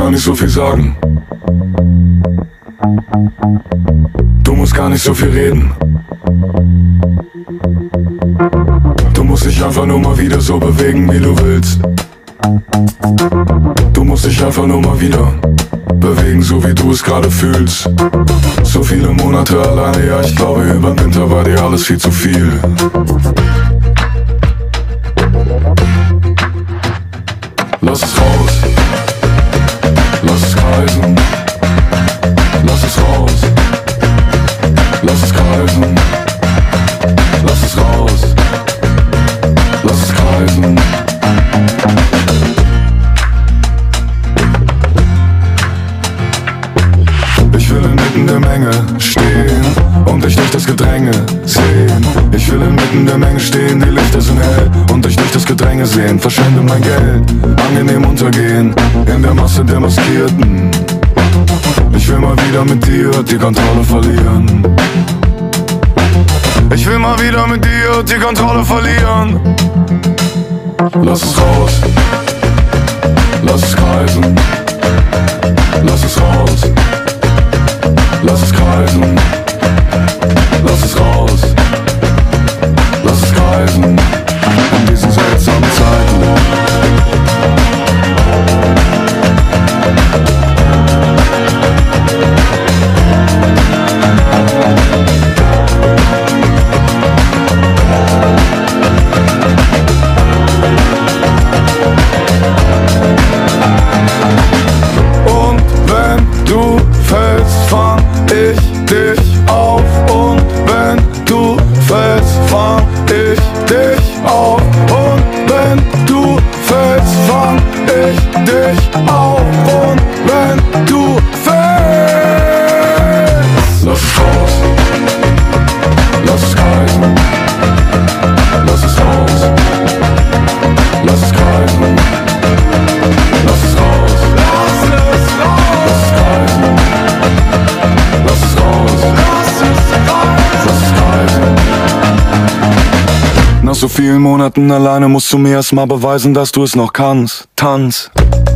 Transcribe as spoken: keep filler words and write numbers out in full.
gar nicht so viel sagen. Du musst gar nicht so viel reden. Du musst dich einfach nur mal wieder so bewegen, wie du willst. Du musst dich einfach nur mal wieder bewegen, so wie du es gerade fühlst. So viele Monate alleine, ja, ich glaube, über den Winter war dir alles viel zu viel. Lass es raus, lass es kreisen, lass es raus, lass es kreisen, lass es raus, lass es kreisen. Ich will inmitten der Menge stehen und dich durch das Gedränge sehen. Ich will inmitten der Menge stehen, die Lichter sind hell und dich durch das Gedränge sehen. Verschwende mein Geld, angenehm untergehen in der Masse der Maskierten. Ich will mal wieder mit dir die Kontrolle verlieren. Ich will mal wieder mit dir die Kontrolle verlieren. Lass es raus, lass es kreisen, lass es raus, lass es kreisen, lass es raus, lass es kreisen, in diesen seltsamen Zeiten. Und wenn du fällst, fang ich dich auf. Und wenn du fällst, fang ich dich auf. Und wenn du fällst, fang ich dich auf. Und wenn du fällst, lass es raus, lass es kreisen, lass es raus, lass es kreisen, lass es raus, lass es raus, lass es kreisen, lass es raus, lass es raus, lass es kreisen. Nach so vielen Monaten alleine musst du mir erst mal beweisen, dass du es noch kannst. Tanz.